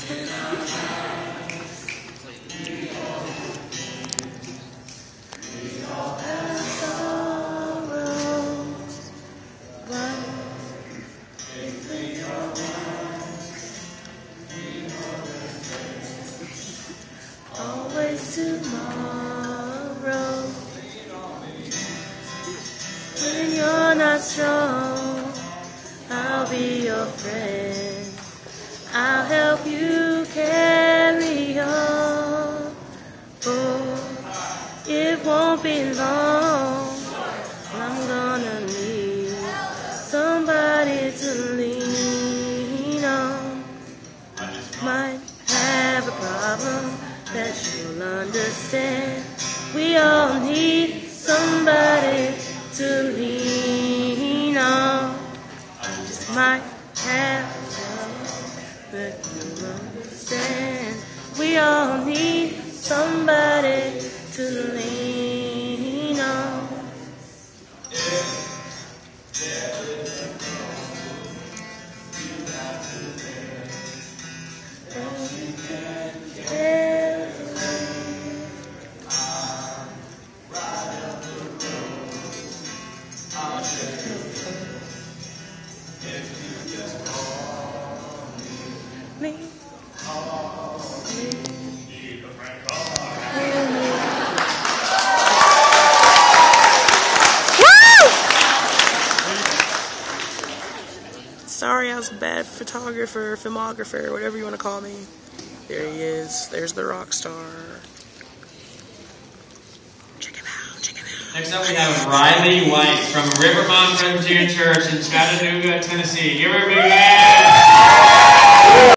Always tomorrow. When you're not strong, I'll be your friend. I'll help you carry on. For it won't be long. I'm gonna need somebody to lean on. Might have a problem that you'll understand. We all need somebody to lean on. Just might have a problem that you'll understand. We all need somebody to lean on. Me. Sorry, I was a bad photographer, filmographer, whatever you want to call me. There he is. There's the rock star. Check him out. Check him out. Next up, we have Riley White from Rivermont Presbyterian Church in Chattanooga, Tennessee. Give her a big hand.